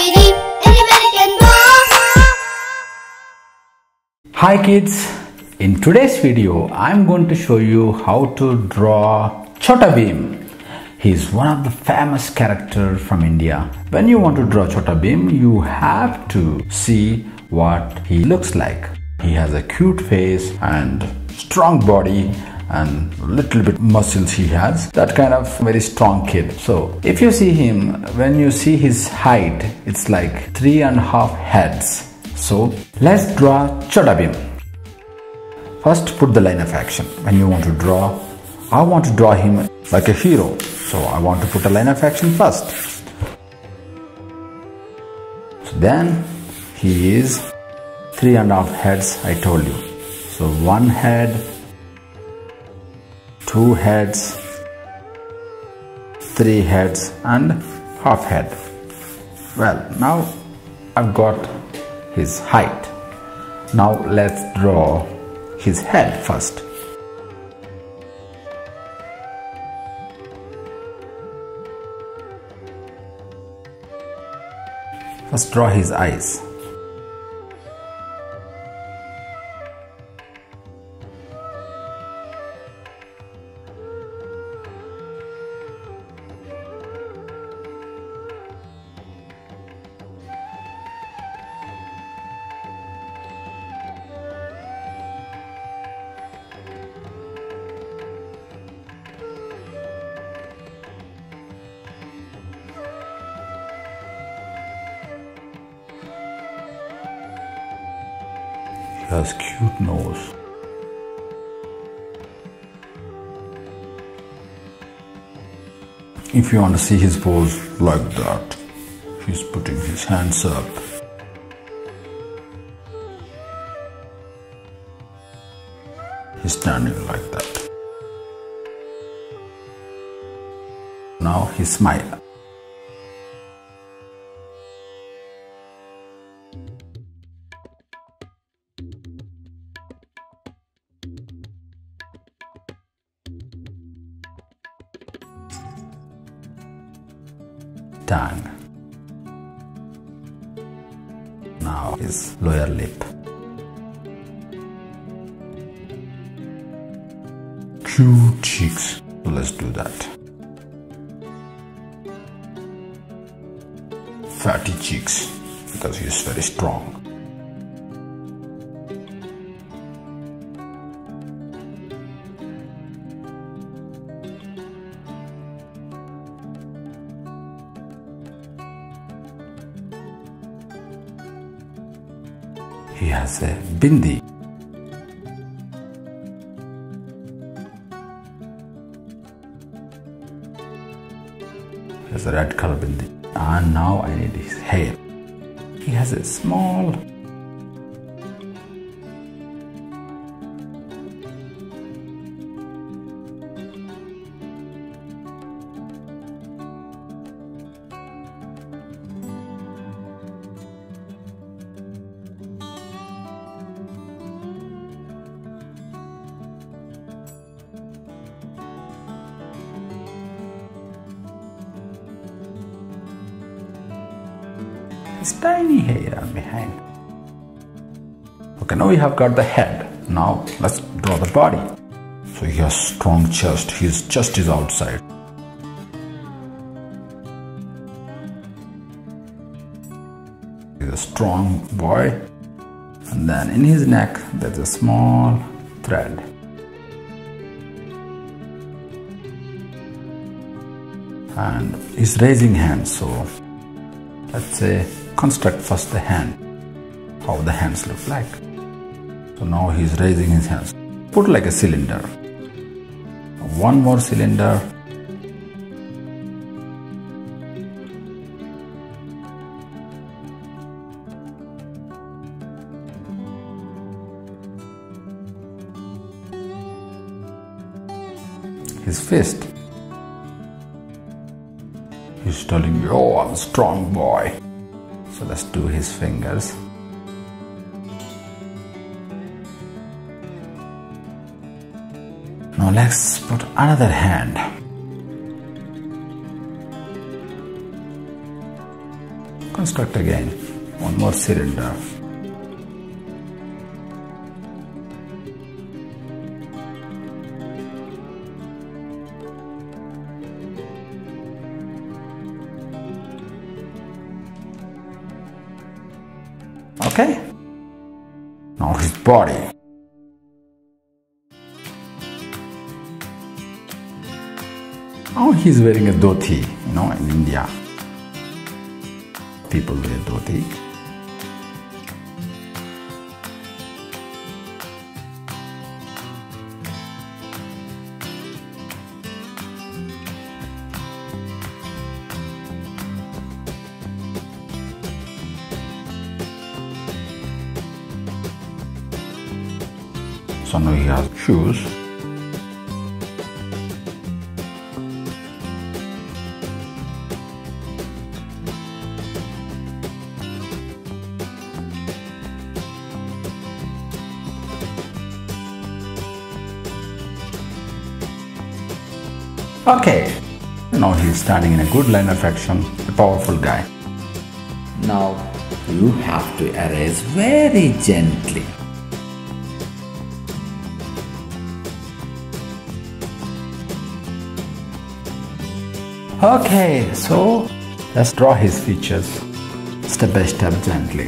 Hi kids, in today's video I'm going to show you how to draw Chhota Bheem. He is one of the famous characters from India. When you want to draw Chhota Bheem, you have to see what he looks like. He has a cute face and strong body and little bit muscles he has. That kind of very strong kid. So if you see him, when you see his height, it's like 3.5 heads. So let's draw Chhota Bheem. First put the line of action. When you want to draw, I want to draw him like a hero. So I want to put a line of action first. So then he is 3.5 heads, I told you. So 1 head, 2 heads, 3 heads and half head. Well, now I've got his height. Now let's draw his head first. First draw his eyes. He has cute nose. If you want to see his pose like that, he's putting his hands up. He's standing like that. Now he smiles. Tongue. Now his lower lip. Cute cheeks. So let's do that. Fatty cheeks because he is very strong. He has a bindi. He has a red color bindi. And now I need his hair. He has a small tiny hair behind. Okay, now we have got the head. Now let's draw the body. So he has strong chest. His chest is outside. He's a strong boy. And then in his neck there's a small thread. And he's raising hands, so let's say construct first the hand, how the hands look like. So now he's raising his hands. Put like a cylinder. One more cylinder. His fist. He's telling me, oh, I'm a strong boy. So let's do his fingers. Now let's put another hand. Construct again one more cylinder. Okay, now his body. Now he's wearing a dhoti, in India. People wear dhoti. So now he has shoes. Okay, now he's standing in a good line of action, a powerful guy. Now you have to erase very gently. Okay, so let's draw his features step by step gently.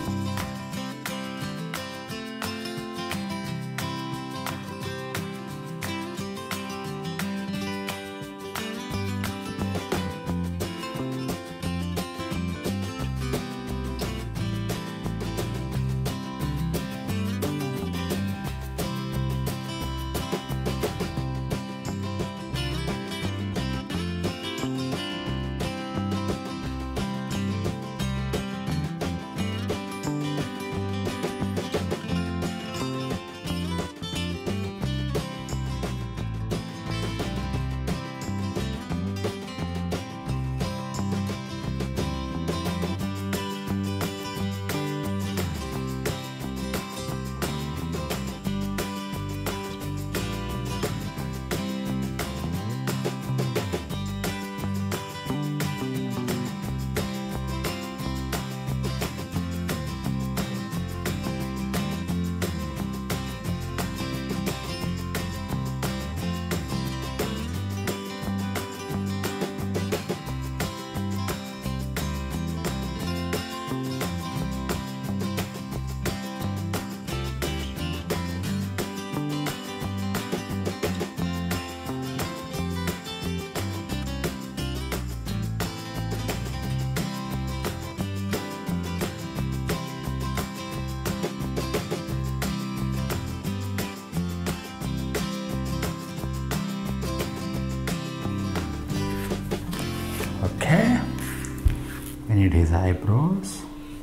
Okay, we need his eyebrows.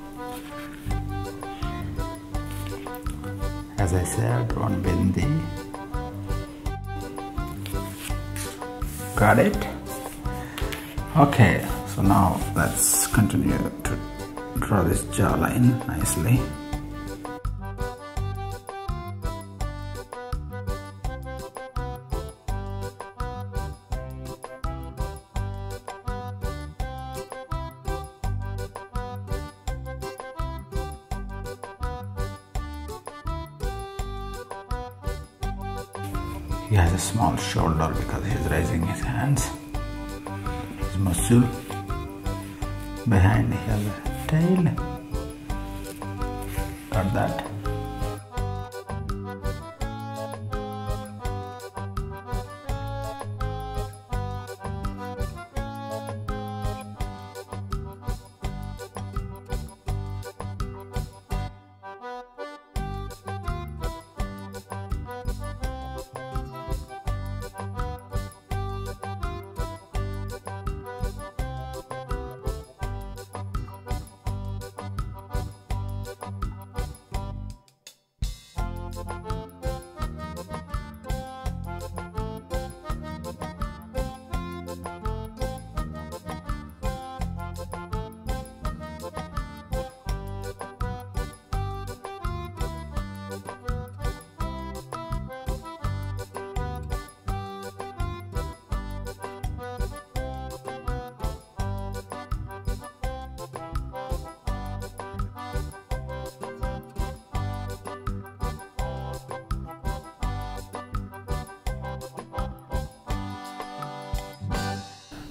As I said, one bindi. Got it? Okay, so now let's continue to draw this jawline nicely. He has a small shoulder because he is raising his hands. His muscle. Behind he has a tail. Got that?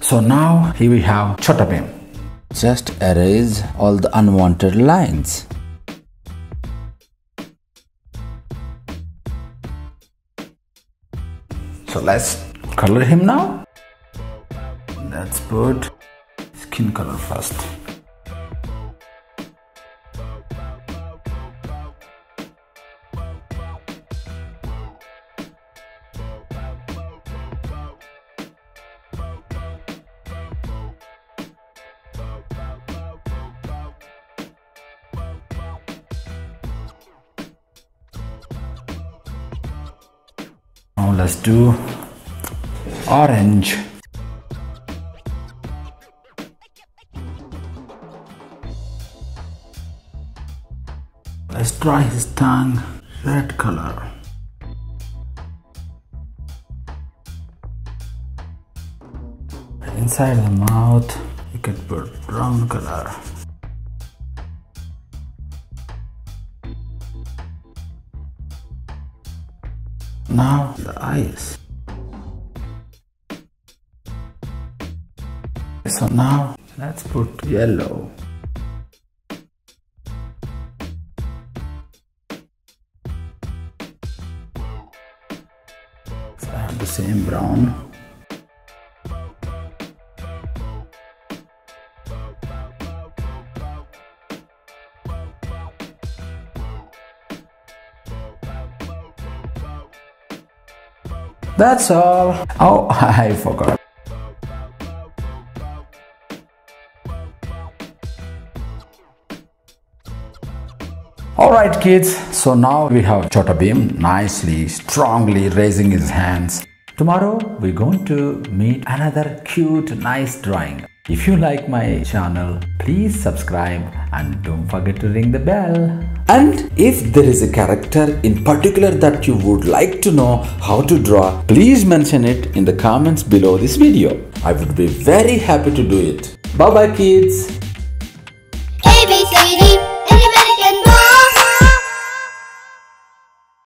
So now here we have Chhota Bheem. Just erase all the unwanted lines. So let's color him now. Let's put skin color first. Now let's do orange. Let's try his tongue, red color. Inside the mouth, you can put brown color. Now the eyes. So now let's put yellow. So I have the same brown. That's all. Oh, I forgot. Alright kids, so now we have Chhota Bheem nicely, strongly raising his hands. Tomorrow we're going to meet another cute, nice drawing. If you like my channel, please subscribe and don't forget to ring the bell. And if there is a character in particular that you would like to know how to draw, please mention it in the comments below this video. I would be very happy to do it. Bye bye kids.